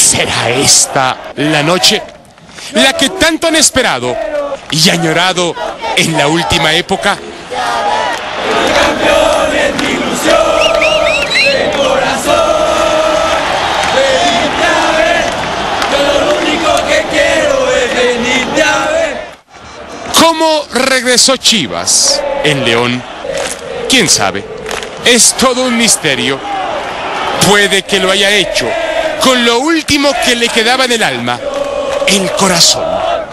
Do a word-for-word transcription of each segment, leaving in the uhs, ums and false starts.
¿Será esta la noche? La que tanto han esperado y añorado en la última época. Campeones, mi ilusión de corazón. Venite a ver, yo lo único que quiero es venirte a ver. ¿Cómo regresó Chivas en León? ¿Quién sabe? Es todo un misterio. Puede que lo haya hecho con lo último que le quedaba en el alma, el corazón.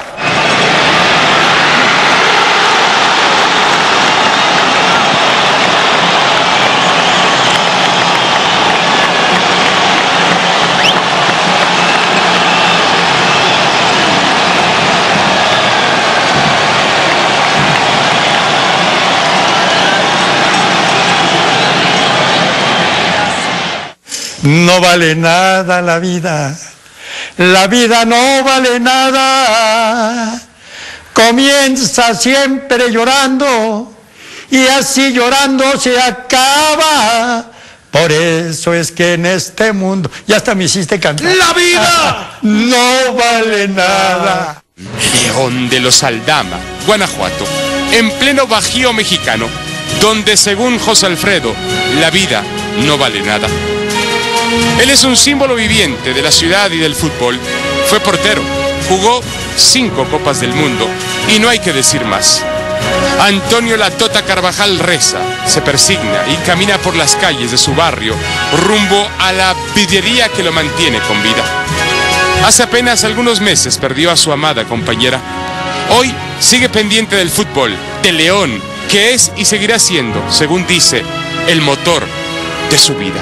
No vale nada la vida, la vida no vale nada. Comienza siempre llorando y así llorando se acaba. Por eso es que en este mundo, ya hasta me hiciste cantar. ¡La vida no vale nada! León de los Aldama, Guanajuato, en pleno Bajío mexicano, donde según José Alfredo, la vida no vale nada. Él es un símbolo viviente de la ciudad y del fútbol. Fue portero, jugó cinco Copas del Mundo y no hay que decir más. Antonio La Tota Carvajal reza, se persigna y camina por las calles de su barrio rumbo a la vidriería que lo mantiene con vida. Hace apenas algunos meses perdió a su amada compañera. Hoy sigue pendiente del fútbol, de León, que es y seguirá siendo, según dice, el motor de su vida.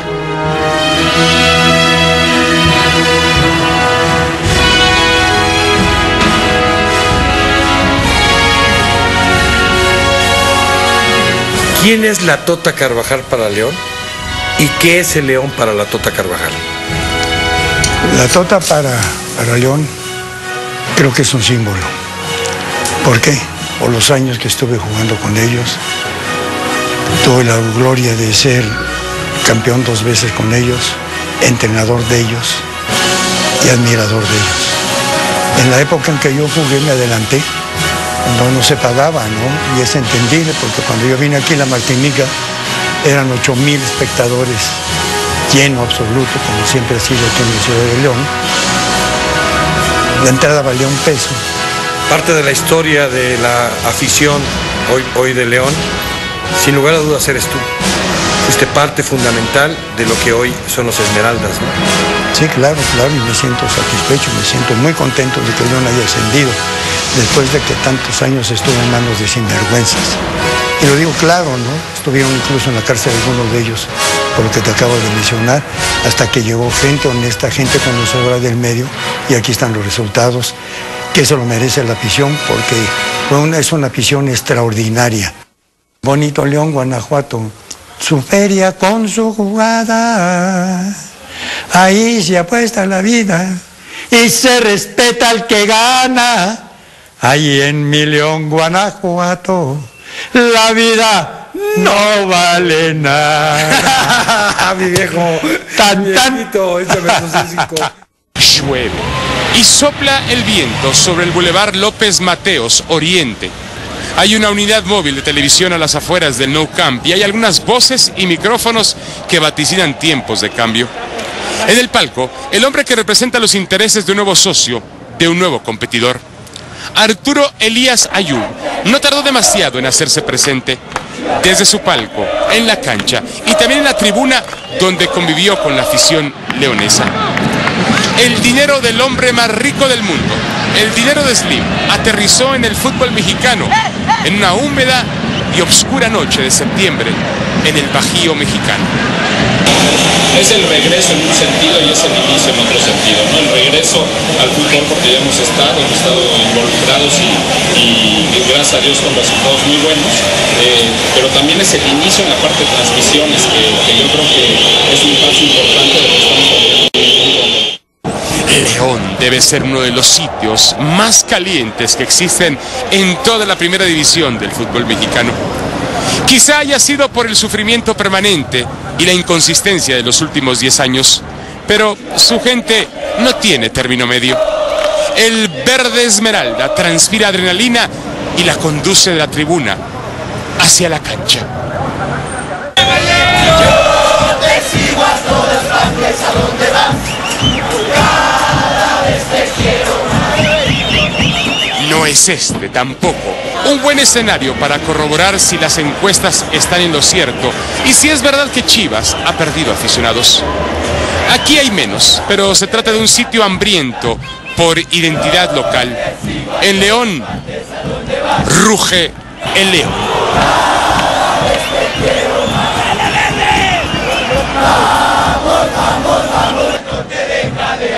¿Quién es la Tota Carvajal para León? ¿Y qué es el León para la Tota Carvajal? La Tota para, para León creo que es un símbolo. ¿Por qué? Por los años que estuve jugando con ellos. Tuve la gloria de ser campeón dos veces con ellos, entrenador de ellos y admirador de ellos. En la época en que yo jugué me adelanté, no, no se pagaba, ¿no? Y es entendible porque cuando yo vine aquí a la Martinica eran ocho mil espectadores, lleno absoluto, como siempre ha sido aquí en la ciudad de León. La entrada valía un peso. Parte de la historia de la afición hoy, hoy de León, sin lugar a dudas eres tú. Fuiste parte fundamental de lo que hoy son los Esmeraldas, ¿no? Sí, claro, claro, y me siento satisfecho, me siento muy contento de que León haya ascendido después de que tantos años estuvo en manos de sinvergüenzas. Y lo digo claro, ¿no? Estuvieron incluso en la cárcel algunos de ellos, por lo que te acabo de mencionar, hasta que llegó gente honesta, gente conocedora del medio, y aquí están los resultados, que eso lo merece la afición, porque fue una, es una afición extraordinaria. Bonito León, Guanajuato, su feria con su jugada, ahí se apuesta la vida y se respeta al que gana. Ahí en mi León, Guanajuato, la vida no vale nada. Mi viejo, tan tanto. Llueve y sopla el viento sobre el Boulevard López Mateos, Oriente. Hay una unidad móvil de televisión a las afueras del Nou Camp y hay algunas voces y micrófonos que vaticinan tiempos de cambio. En el palco, el hombre que representa los intereses de un nuevo socio, de un nuevo competidor. Arturo Elías Ayub no tardó demasiado en hacerse presente. Desde su palco, en la cancha y también en la tribuna donde convivió con la afición leonesa. El dinero del hombre más rico del mundo, el dinero de Slim, aterrizó en el fútbol mexicano en una húmeda y oscura noche de septiembre en el Bajío mexicano. Es el regreso en un sentido y es el inicio en otro sentido, ¿no? El regreso al fútbol porque ya hemos estado, hemos estado involucrados y, y gracias a Dios con resultados muy buenos, eh, pero también es el inicio en la parte de transmisiones que, que yo creo que es un paso importante de lo que estamos haciendo. León debe ser uno de los sitios más calientes que existen en toda la primera división del fútbol mexicano. Quizá haya sido por el sufrimiento permanente y la inconsistencia de los últimos diez años, pero su gente no tiene término medio. El verde esmeralda transpira adrenalina y la conduce de la tribuna hacia la cancha. Yo te sigo a todas partes, a donde vas, cada vez te quiero más. No es este tampoco un buen escenario para corroborar si las encuestas están en lo cierto y si es verdad que Chivas ha perdido aficionados. Aquí hay menos, pero se trata de un sitio hambriento por identidad local. En León ruge el león. Vamos, vamos, vamos, no te deja de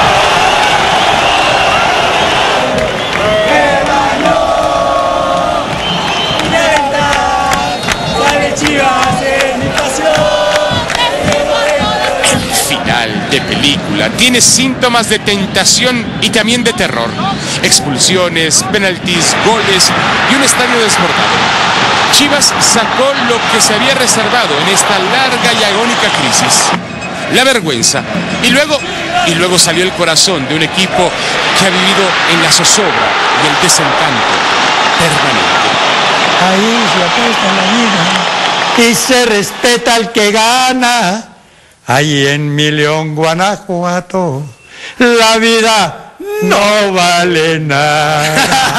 de película, tiene síntomas de tentación y también de terror. Expulsiones, penaltis, goles y un estadio desbordado. Chivas sacó lo que se había reservado en esta larga y agónica crisis: la vergüenza. Y luego, y luego salió el corazón de un equipo que ha vivido en la zozobra y el desencanto permanente. Ahí se apuesta la vida y se respeta al que gana. Ahí en mi León, Guanajuato, la vida no vale nada.